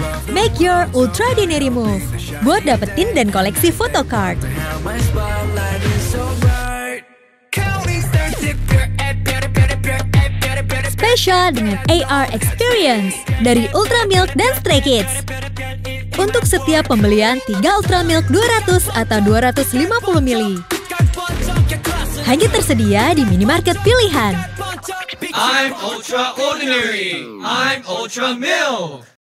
Make your Ultradinary move buat dapetin dan koleksi photocard. Spesial dengan AR Experience dari Ultra Milk dan Stray Kids. Untuk setiap pembelian 3 Ultra Milk 200 atau 250 ml. Hanya tersedia di minimarket pilihan. I'm Ultra Ordinary. I'm Ultra Milk.